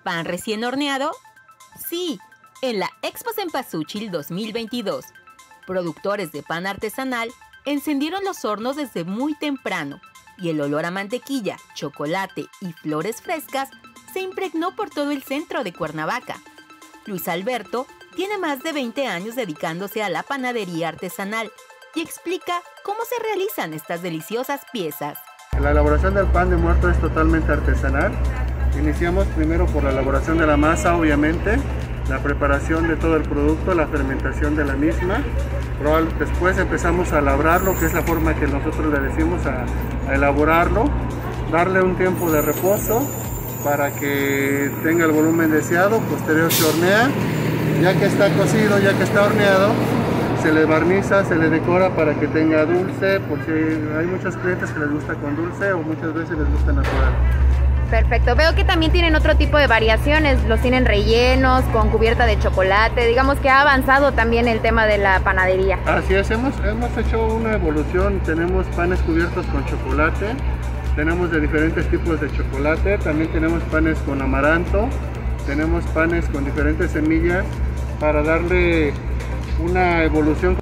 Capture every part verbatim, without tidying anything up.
¿Pan recién horneado? Sí, en la Expo Cempasúchil dos mil veintidós, productores de pan artesanal encendieron los hornos desde muy temprano y el olor a mantequilla, chocolate y flores frescas se impregnó por todo el centro de Cuernavaca. Luis Alberto tiene más de veinte años dedicándose a la panadería artesanal y explica cómo se realizan estas deliciosas piezas. La elaboración del pan de muerto es totalmente artesanal. Iniciamos primero por la elaboración de la masa, obviamente, la preparación de todo el producto, la fermentación de la misma. Después empezamos a labrarlo, que es la forma que nosotros le decimos a, a elaborarlo, darle un tiempo de reposo para que tenga el volumen deseado. Posterior se hornea, ya que está cocido, ya que está horneado, se le barniza, se le decora para que tenga dulce, porque hay muchos clientes que les gusta con dulce o muchas veces les gusta natural. Perfecto, veo que también tienen otro tipo de variaciones, los tienen rellenos, con cubierta de chocolate, digamos que ha avanzado también el tema de la panadería. Así es, hemos, hemos hecho una evolución, tenemos panes cubiertos con chocolate, tenemos de diferentes tipos de chocolate, también tenemos panes con amaranto, tenemos panes con diferentes semillas para darle una evolución.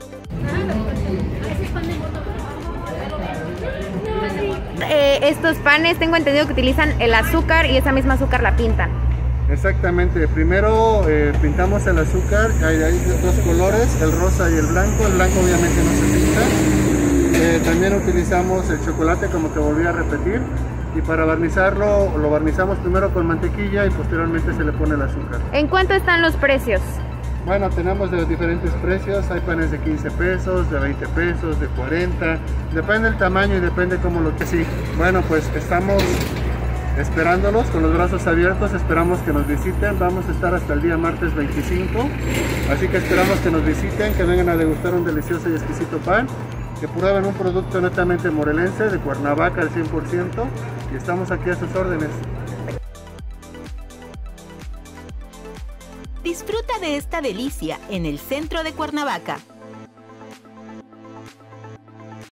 Eh, estos panes tengo entendido que utilizan el azúcar y esa misma azúcar la pintan. Exactamente, primero eh, pintamos el azúcar, hay, hay dos colores, el rosa y el blanco. El blanco obviamente no se pinta. Eh, también utilizamos el chocolate, como te volví a repetir, y para barnizarlo lo barnizamos primero con mantequilla y posteriormente se le pone el azúcar. ¿En cuánto están los precios? Bueno, tenemos de diferentes precios, hay panes de quince pesos, de veinte pesos, de cuarenta, depende del tamaño y depende cómo lo que sí. Bueno, pues estamos esperándolos con los brazos abiertos, esperamos que nos visiten, vamos a estar hasta el día martes veinticinco, así que esperamos que nos visiten, que vengan a degustar un delicioso y exquisito pan, que prueben un producto netamente morelense, de Cuernavaca al cien por ciento, y estamos aquí a sus órdenes. Disfruta de esta delicia en el centro de Cuernavaca.